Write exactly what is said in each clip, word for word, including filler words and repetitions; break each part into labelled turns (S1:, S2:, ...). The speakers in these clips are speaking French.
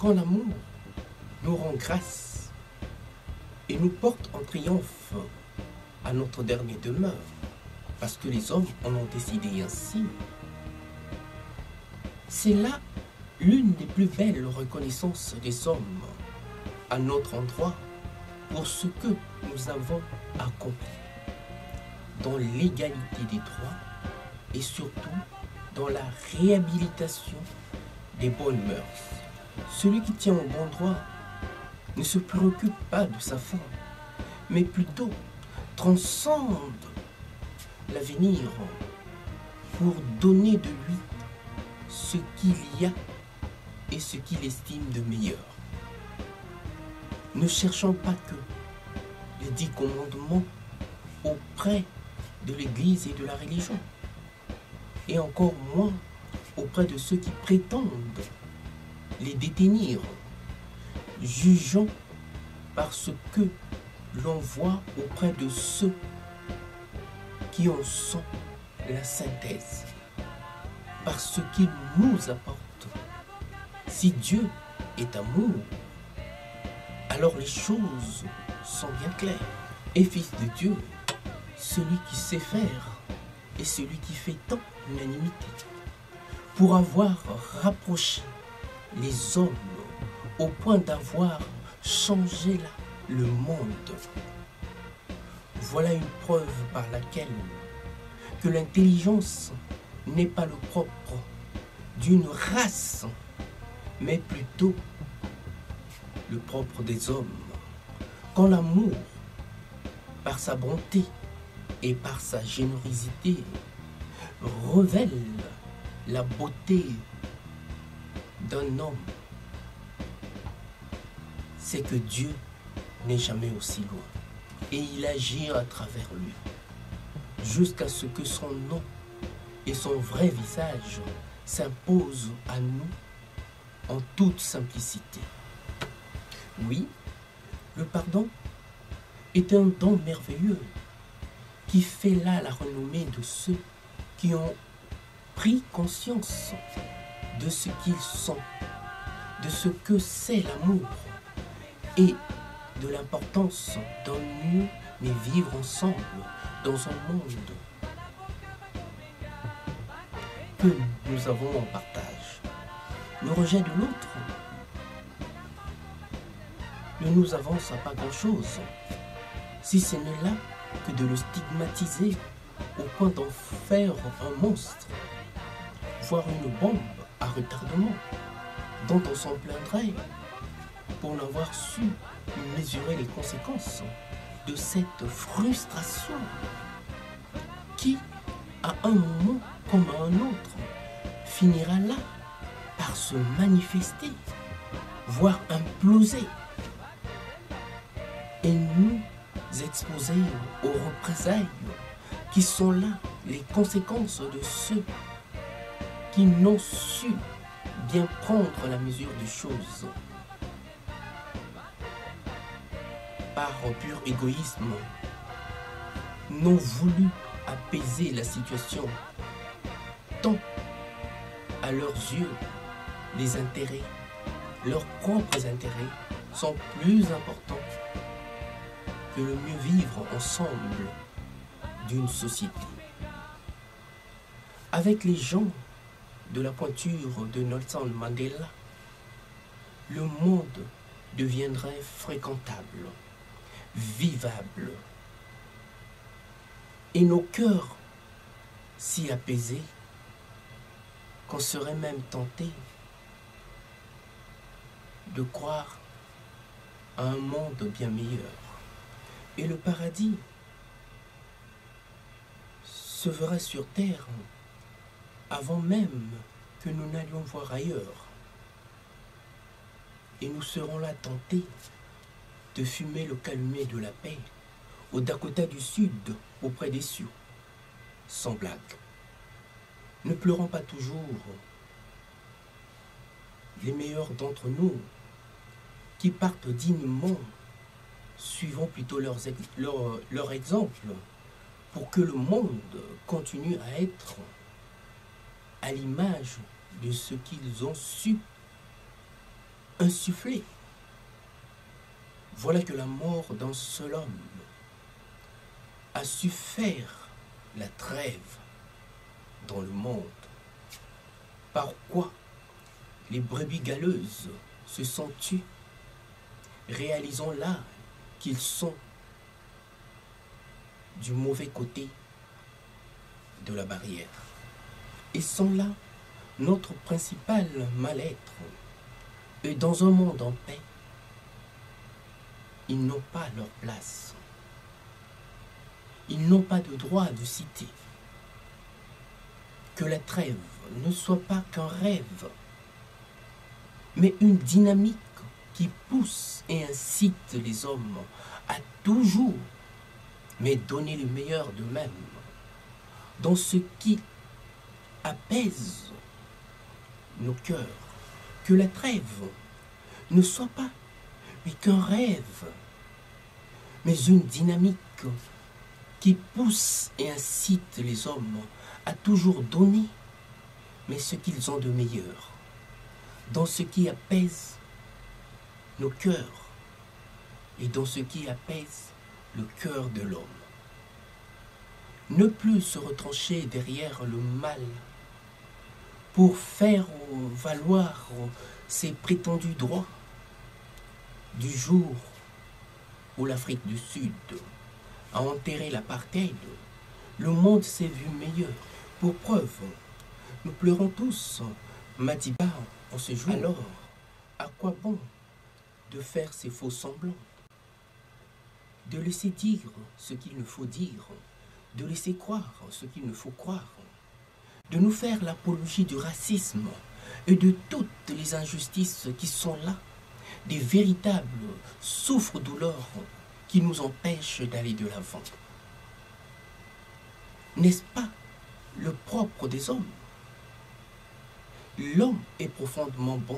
S1: quand l'amour nous rend grâce et nous porte en triomphe à notre dernière demeure, parce que les hommes en ont décidé ainsi, c'est là l'une des plus belles reconnaissances des hommes à notre endroit pour ce que nous avons accompli dans l'égalité des droits et surtout dans la réhabilitation des bonnes mœurs. Celui qui tient au bon droit ne se préoccupe pas de sa forme, mais plutôt transcende l'avenir pour donner de lui ce qu'il y a et ce qu'il estime de meilleur. Ne cherchant pas que les dix commandements auprès de l'Église et de la religion, et encore moins auprès de ceux qui prétendent les détenir, jugeant parce que l'on voit auprès de ceux qui en sont la synthèse, parce qu'ils nous apportent. Si Dieu est amour, alors les choses sont bien claires. Et fils de Dieu, celui qui sait faire et celui qui fait tant l'unanimité, pour avoir rapproché les hommes au point d'avoir changé là le monde. Voilà une preuve par laquelle que l'intelligence n'est pas le propre d'une race, mais plutôt le propre des hommes. Quand l'amour, par sa bonté et par sa générosité, révèle la beauté d'un homme, c'est que Dieu n'est jamais aussi loin et il agit à travers lui jusqu'à ce que son nom et son vrai visage s'imposent à nous en toute simplicité. Oui, le pardon est un don merveilleux qui fait là la renommée de ceux qui ont pris conscience de ce qu'ils sont, de ce que c'est l'amour et de l'importance d'un mieux mais vivre ensemble dans un monde que nous avons en partage. Le rejet de l'autre ne nous avance à pas grand-chose, si ce n'est là que de le stigmatiser au point d'en faire un monstre, voire une bombe à retardement, dont on s'en plaindrait pour n'avoir su mesurer les conséquences de cette frustration qui, à un moment comme à un autre, finira là par se manifester, voire imploser, et nous exposer aux représailles qui sont là les conséquences de ceux qui n'ont su bien prendre la mesure des choses. Par pur égoïsme, n'ont voulu apaiser la situation, tant à leurs yeux, les intérêts, leurs propres intérêts, sont plus importants que le mieux vivre ensemble d'une société. Avec les gens de la pointure de Nelson Mandela, le monde deviendrait fréquentable, vivable, et nos cœurs si apaisés qu'on serait même tenté de croire à un monde bien meilleur. Et le paradis se verrait sur terre avant même que nous n'allions voir ailleurs. Et nous serons là tentés de fumer le calumet de la paix au Dakota du Sud, auprès des Sioux. Sans blague. Ne pleurons pas toujours les meilleurs d'entre nous qui partent dignement, suivons plutôt leurs ex leur, leur exemple pour que le monde continue à être à l'image de ce qu'ils ont su insufflé. Voilà que la mort d'un seul homme a su faire la trêve dans le monde. Par quoi les brebis galeuses se sont tues, réalisant là qu'ils sont du mauvais côté de la barrière. Et sont là notre principal mal-être. Et dans un monde en paix, ils n'ont pas leur place. Ils n'ont pas de droit de citer. Que la trêve ne soit pas qu'un rêve, mais une dynamique qui pousse et incite les hommes à toujours, mais donner le meilleur d'eux-mêmes, dans ce qui apaise nos cœurs. Que la trêve ne soit pas mais qu'un rêve, mais une dynamique qui pousse et incite les hommes à toujours donner, mais ce qu'ils ont de meilleur, dans ce qui apaise nos cœurs et dans ce qui apaise le cœur de l'homme. Ne plus se retrancher derrière le mal pour faire valoir ses prétendus droits. Du jour où l'Afrique du Sud a enterré l'apartheid, le monde s'est vu meilleur. Pour preuve, nous pleurons tous Madiba en ce jour. Alors, à quoi bon de faire ces faux semblants, de laisser dire ce qu'il ne faut dire, de laisser croire ce qu'il ne faut croire, de nous faire l'apologie du racisme et de toutes les injustices qui sont là, des véritables souffres-douleurs qui nous empêchent d'aller de l'avant. N'est-ce pas le propre des hommes? L'homme est profondément bon.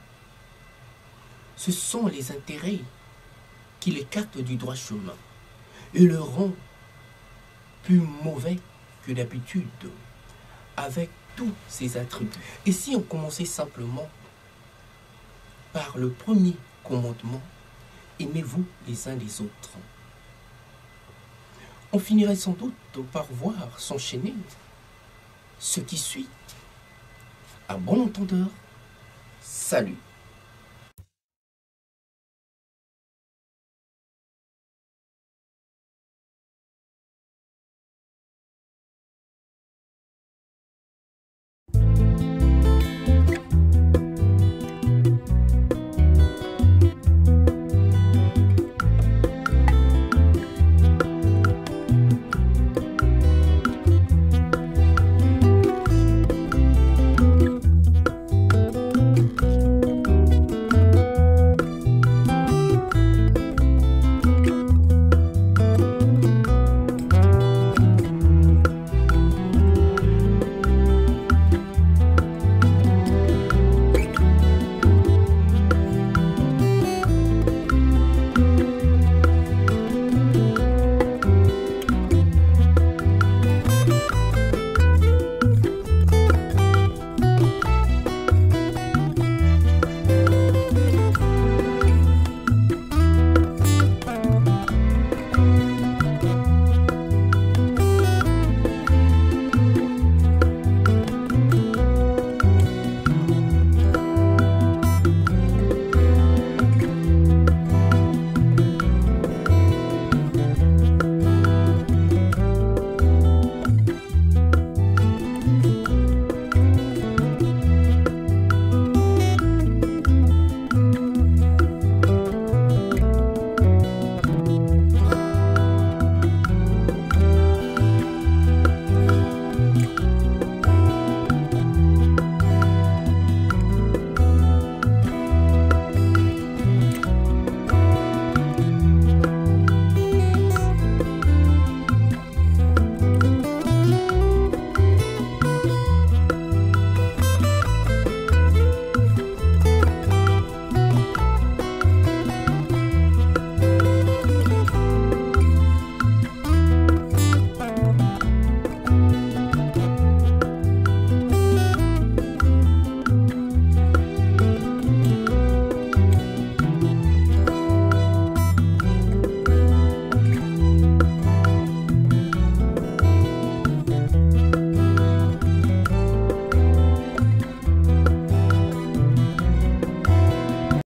S1: Ce sont les intérêts qui l'écartent du droit chemin et le rendent plus mauvais que d'habitude, avec tous ses attributs. Et si on commençait simplement par le premier commandement, aimez-vous les uns les autres, on finirait sans doute par voir s'enchaîner ce qui suit. À bon entendeur, salut.